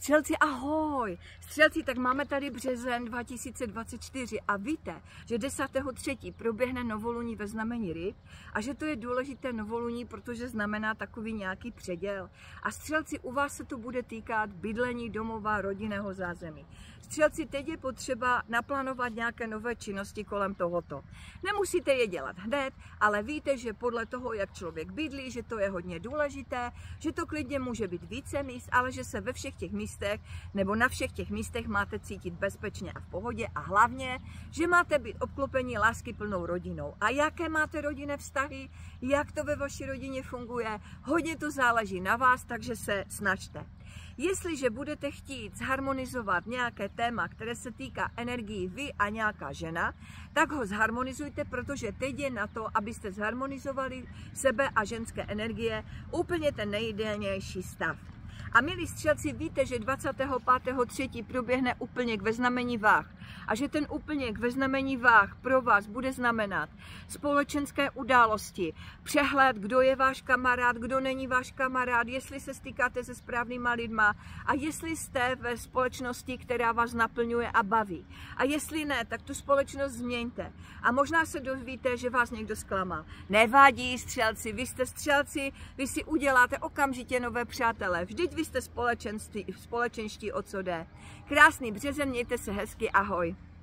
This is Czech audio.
Střelci, ahoj! Střelci, tak máme tady březen 2024 a víte, že 10.3. proběhne novoluní ve znamení ryb a že to je důležité novoluní, protože znamená takový nějaký předěl. A střelci, u vás se to bude týkat bydlení, domova, rodinného zázemí. Střelci, teď je potřeba naplánovat nějaké nové činnosti kolem tohoto. Nemusíte je dělat hned, ale víte, že podle toho, jak člověk bydlí, že to je hodně důležité, že to klidně může být více míst, ale že se ve všech těch místech nebo na všech těch místech máte cítit bezpečně a v pohodě a hlavně, že máte být obklopení láskyplnou rodinou. A jaké máte rodinné vztahy, jak to ve vaší rodině funguje, hodně to záleží na vás, takže se snažte. Jestliže budete chtít zharmonizovat nějaké téma, které se týká energií vy a nějaká žena, tak ho zharmonizujte, protože teď je na to, abyste zharmonizovali sebe a ženské energie úplně ten nejideálnější stav. A milí střelci, víte, že 25.3. proběhne úplněk ve znamení váh a že ten úplněk ve znamení váh pro vás bude znamenat společenské události, přehled, kdo je váš kamarád, kdo není váš kamarád, jestli se stýkáte se správnýma lidma a jestli jste ve společnosti, která vás naplňuje a baví. A jestli ne, tak tu společnost změňte. A možná se dozvíte, že vás někdo zklamal. Nevadí, střelci, vy jste střelci, vy si uděláte okamžitě nové přátelé. Vždyť vy jste společenští, o co jde. Krásný březen, mějte se hezky, ahoj.